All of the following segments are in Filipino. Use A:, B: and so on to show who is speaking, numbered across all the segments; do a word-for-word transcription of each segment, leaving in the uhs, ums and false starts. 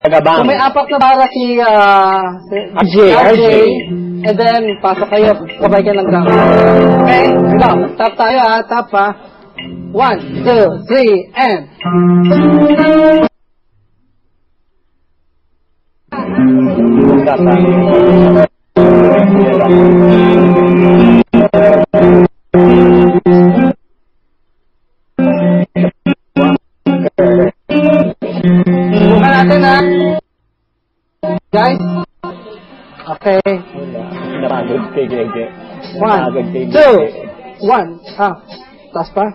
A: Tagabang.
B: So may apat na bara si, uh, si
A: R J, R J.
B: And then, pasok kayo. Sabay kayo ng drum. Okay? Go. Tap tayo ha. Tap ha. One, two, three, and... Bukan natin ha. Guys. Okay.
A: Naragod kay Gege.
B: One, two, one. Ah, taas pa.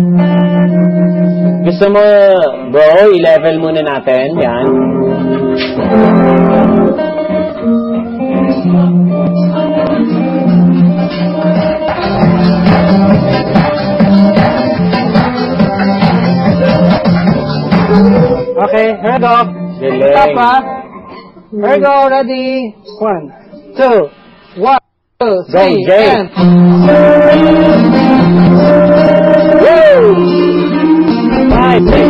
A: Gusto mo, bro, i-level muna natin. Yan.
B: Okay, here we go. Stop ha. Here we go, ready. One, two, one, two, three,
A: go,
B: and...
A: Woo! Five, six.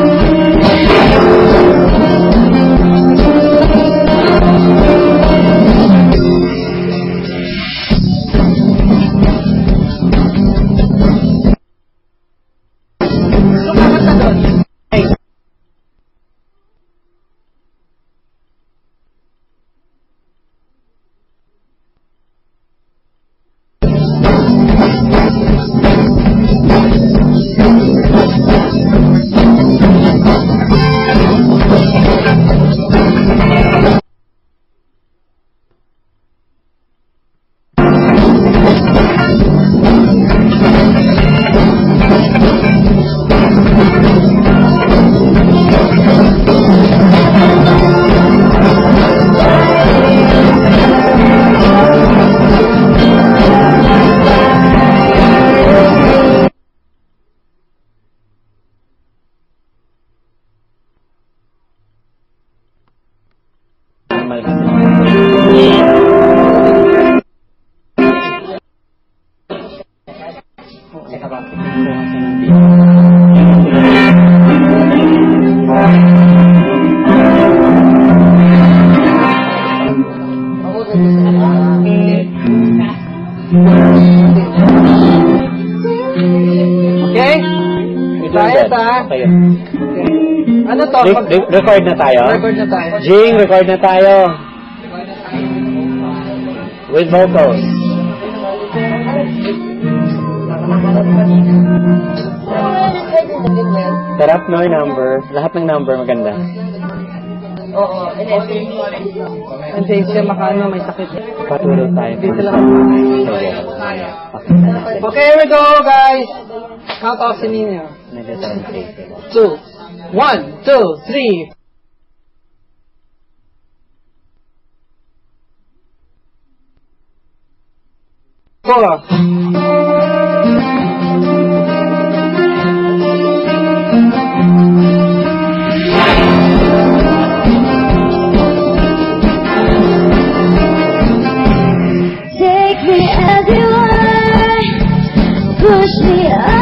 B: Okay? Tayo ta.
A: Okay.
B: Ano to?
A: Re re record na tayo?
B: Record na tayo.
A: Jing, record na tayo. With vocals. Sarap no yung number. Lahat ng number maganda.
C: Oo,
B: Hindi siya makano, may sakit.
A: Patulog tayo.
B: Dito lang.
A: Okay.
B: Okay, here we go, guys. Count off si Nino.
A: Medyo sarap.
B: Two. One, two, three. Four.
D: Take me as you are, push me up.